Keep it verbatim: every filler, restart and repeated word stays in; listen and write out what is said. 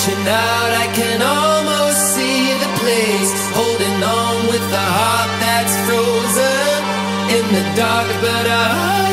reaching out, I can almost see the place, holding on with a heart that's frozen in the dark, but I